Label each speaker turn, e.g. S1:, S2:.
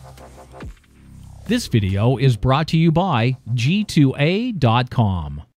S1: This video is brought to you by G2A.com.